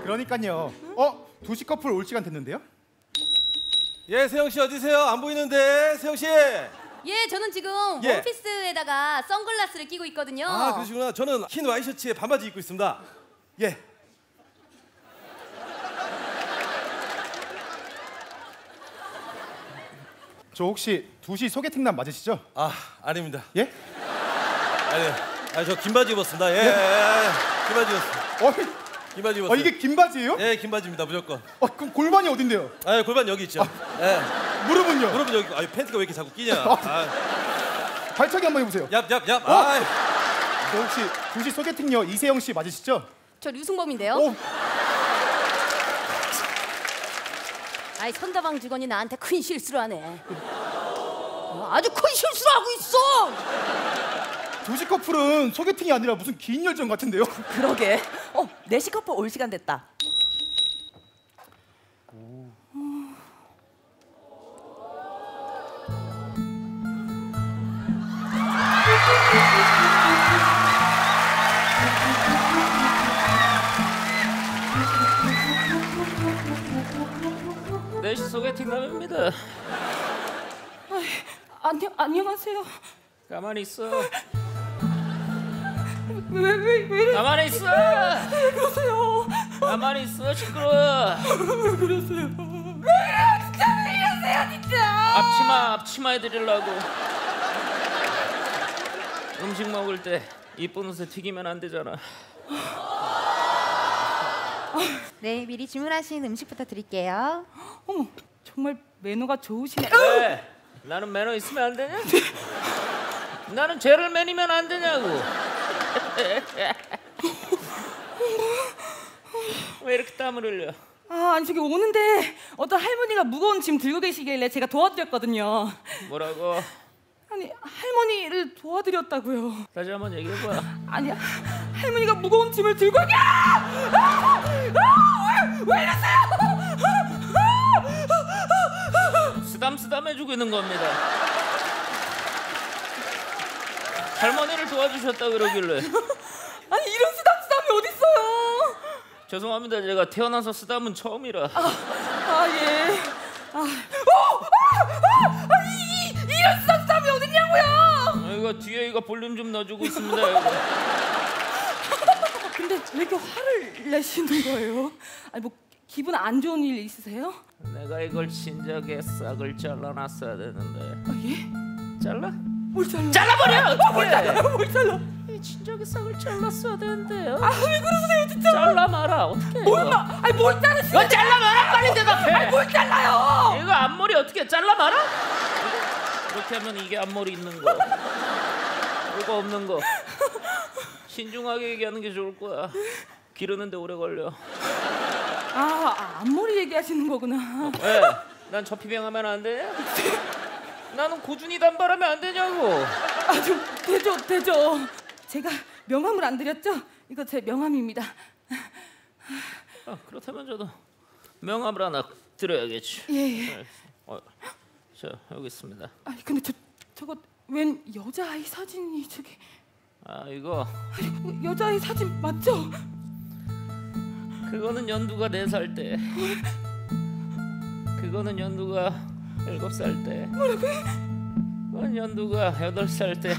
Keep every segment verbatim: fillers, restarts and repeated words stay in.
그러니까요. 어? 두 시 커플 올 시간 됐는데요? 예, 세영 씨 어디세요? 안 보이는데, 세영 씨. 예, 저는 지금 예. 원피스에다가 선글라스를 끼고 있거든요. 아, 그러시구나. 저는 흰 와이셔츠에 반바지 입고 있습니다. 예. 저 혹시 두 시 소개팅남 맞으시죠? 아, 아닙니다. 예? 아니, 아니 저 긴 바지 입었습니다. 예, 예, 예. 긴 바지 입었습니다. 어, 긴 바지 어 입었어요. 이게 긴 바지예요? 예, 긴 바지입니다. 무조건. 어, 그럼 골반이 어딘데요? 아, 골반 여기 있죠. 아. 예. 무릎은요? 무릎은 여기. 아, 팬티가 왜 이렇게 자꾸 끼냐? 어. 아, 발차기 한번 해보세요. 얍, 얍, 얍. 어? 아, 저 혹시 두 시 소개팅녀 이세영 씨 맞으시죠? 저 류승범인데요. 어, 아이, 선다방 직원이 나한테 큰 실수를 하네. 어, 아주 큰 실수를 하고 있어. 두 시 커플은 소개팅이 아니라 무슨 긴 열전 같은데요? 그러게. 어, 네 시 커플 올 시간 됐다. 네 시 소개팅 남입니다. 안녕 안녕하세요. 가만히 있어. 왜 왜 왜 이래? 가만히 있어. 왜 그러세요? 가만히 있어. 시끄러워. 왜 그러세요? 왜 이래요? 진짜 왜 이러세요 진짜? 앞치마 앞치마 해드리려고. 음식 먹을 때 이쁜 옷에 튀기면 안 되잖아. 네, 미리 주문하신 음식부터 드릴게요. 어머, 정말 매너가 좋으시네. 왜? 나는 매너 있으면 안 되냐? 나는 죄를 매니면 안 되냐고. 왜 이렇게 땀을 흘려? 아, 아니 저기 오는데 어떤 할머니가 무거운 짐 들고 계시길래 제가 도와드렸거든요. 뭐라고? 아니 할머니를 도와드렸다고요. 다시 한번 얘기해봐. 아니 할머니가 무거운 짐을 들고 야! 아! 아! 왜, 왜 이러세요? 쓰담쓰담 해주고 있는 겁니다. 할머니를 도와주셨다 그러길래. 아니 이런 쓰담쓰담이 어딨어요? 죄송합니다. 제가 태어나서 쓰담은 처음이라. 아, 아 예. 아, 어! 아! 아! 아! 이, 이, 이런 쓰담쓰담이 어딨냐고요? 이거 뒤에 이거 볼륨 좀 넣어주고 있습니다. 이거. 근데 왜 이렇게 화를 내시는 거예요? 아니 뭐 기분 안 좋은 일 있으세요? 내가 이걸 진작에 싹을 잘라놨어야 되는데. 아 예? 잘라? 뭘 잘라? 잘라버려! 어떡해! 뭘 잘라? 뭘 잘라? 이 진작에 싹을 잘랐어야 되는데요. 아 왜 그러세요 진짜? 잘라 마라. 어떡해? 뭘 이거. 마? 아니 뭘 자르시? 이거 잘라 마라. 빨리 대답해. 아니 뭘 잘라요? 이거 앞머리 어떻게 잘라 마라? 이거, 이렇게 하면 이게 앞머리 있는 거. 이거 없는 거. 신중하게 얘기하는 게 좋을 거야. 기르는데 오래 걸려. 아, 아 앞머리 얘기하시는 거구나. 왜? 난 저피병하면 안 돼? 나는 고준이 단발하면 안 되냐고. 아좀 되죠 되죠. 제가 명함을 안 드렸죠? 이거 제 명함입니다. 아, 그렇다면 저도 명함을 하나 드려야겠지. 예. 예. 어, 자 여기 있습니다. 아니 근데 저 저거 웬 여자아이 사진이 저기? 아 이거 아니 여자아이 사진 맞죠? 그거는 연두가 네 살 때. 그거는 연두가 일곱 살 때. 뭐라고요? 그건 연두가 여덟 살 때.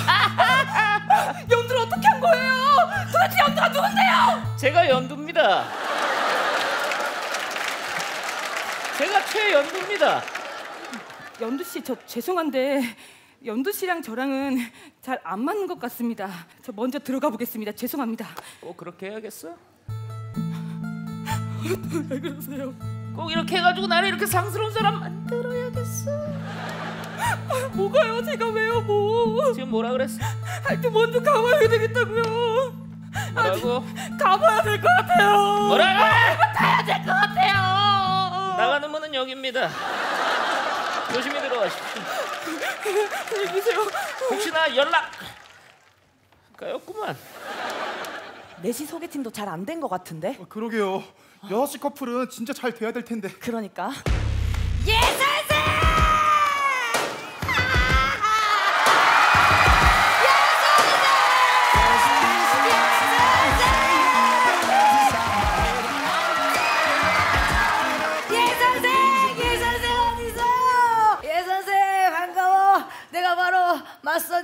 연두를 어떻게 한 거예요? 도대체 연두가 누군데요? 제가 연두입니다. 제가 최연두입니다. 연두 씨 저 죄송한데 연두 씨랑 저랑은 잘 안 맞는 것 같습니다. 저 먼저 들어가 보겠습니다. 죄송합니다. 꼭 그렇게 해야겠어? 왜 그러세요? 꼭 이렇게 해가지고 나를 이렇게 상스러운 사람 만들어야겠어? 아, 뭐가요? 제가 왜요 뭐? 지금 뭐라 그랬어? 하여튼 먼저 가봐야 되겠다고요. 뭐라고? 아니, 가봐야 될 것 같아요. 뭐라고? 가야 될 것 같아요. 나가는 문은 여기입니다. 조심히 들어가십시오. 안녕히 계세요. 혹시나 연락 가였구만. 네 시 소개팅도 잘 안 된 것 같은데? 어, 그러게요. 여섯 시 커플은 진짜 잘 돼야 될 텐데. 그러니까. 예, 선생!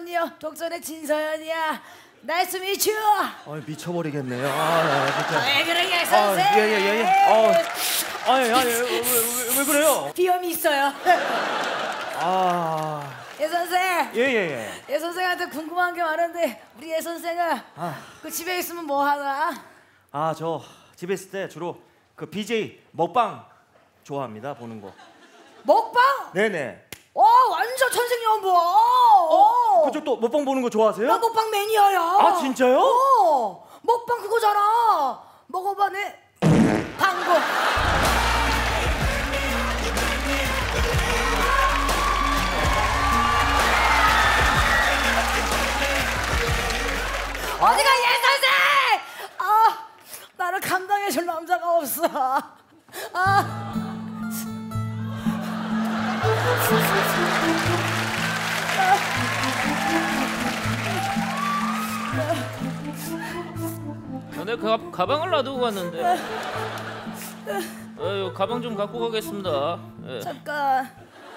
안녕. 독전의 진서연이야. 나이스 미츄. 아 미쳐버리겠네요. 아, 진짜. 왜 그러냐 선생? 아, 예, 예, 예, 예. 어, 아니, 아니, 왜, 왜, 왜, 왜 그래요? 비염이 있어요. 아, 예 선생. 예, 예, 예. 예 선생한테 궁금한 게 많은데 우리 예 선생은 아. 그 집에 있으면 뭐 하나? 아, 저 집에 있을 때 주로 그 비제이 먹방 좋아합니다. 보는 거. 먹방? 네네. 어 완전 천생연분. 어. 그쪽도 먹방 보는 거 좋아하세요? 나 먹방 매니아야. 아, 진짜요? 어. 먹방 그거잖아. 먹어봐 내 방구. 어디가 예 선생? 아 나를 감당해줄 남자가 없어. 아. 내 가, 가방을 놔두고 갔는데. 아유, 가방 좀 갖고 가겠습니다. 예. 잠깐.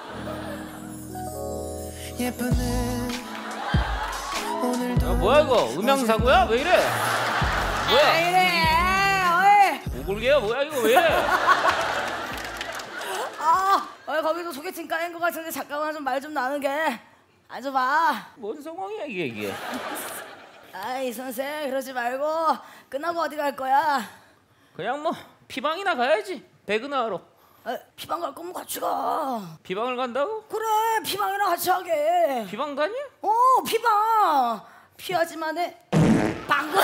야, 뭐야 이거? 음향 사고야? 왜 이래? 뭐야? 왜 이래? 어이. 오골개야 뭐야 이거 왜 이래? 아, 어이 거기서 소개팅 까인 것 같은데 잠깐만 좀 말 좀 나누게. 앉아봐. 뭔 상황이야 이게 이게? 아이 선생 그러지 말고 끝나고 어디 갈 거야? 그냥 뭐 피방이나 가야지. 배그나 하러. 아, 피방 갈 거면 같이 가. 피방을 간다고? 그래 피방이랑 같이 하게. 피방 가냐? 어 피방. 피하지만 해. 방구.